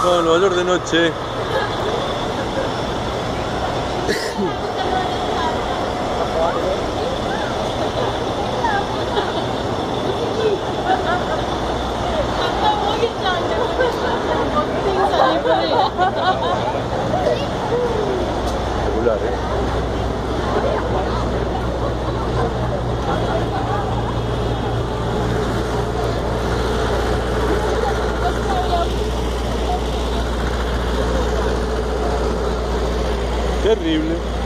Estamos en Nueva York de noche. Espectacular, Terrible.